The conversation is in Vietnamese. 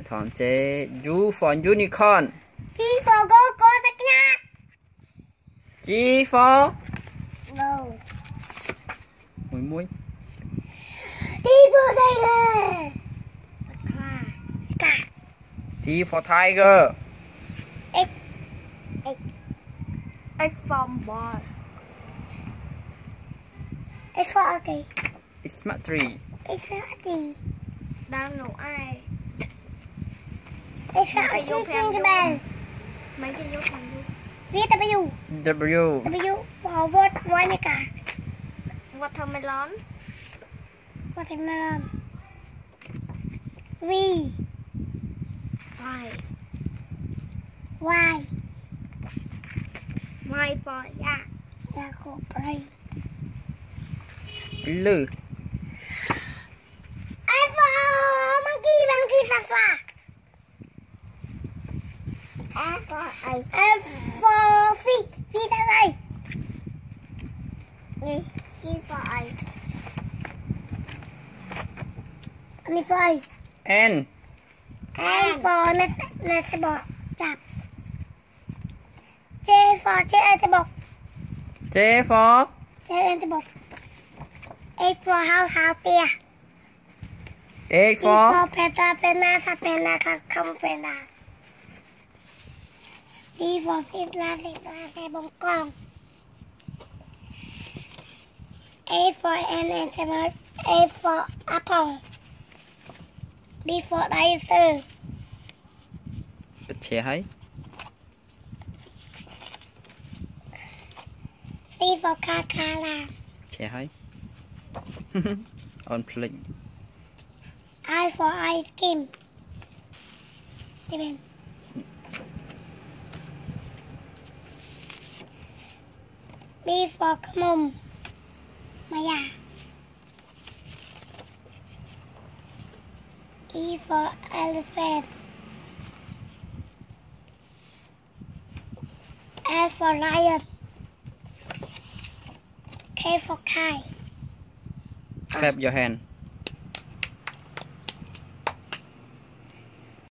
thon chế U for unicorn. G for go sắc nha. G for Go. Mùi muối. T for tiger. Scar. T for tiger. X. X for ball. X for okay. It's smart tree. X for gì? Đang nấu ai? X for jingle bell. Mấy cái vô thành vô. Viết W. W. W for what này cả. Watermelon. Watermelon. V. Y. Y. Y for yak. Là khổ play. Lư. I for monkey papa. F for phi ra đây. Gì? G for I. Anh for N. N for nó sẽ bỏ chạp. J for chơi sẽ bỏ. J for Chơi sẽ bỏ. A for how tia. A for Pena sa pena không pena. D for xe bông con. A for an sẽ mở. A for apple. D for dicer. chế hay. C for kakala. Chế hay. On plate. I for ice cream. Steven. B for mum. Maya. E for elephant. F for lion. K for kite. Clap your hand.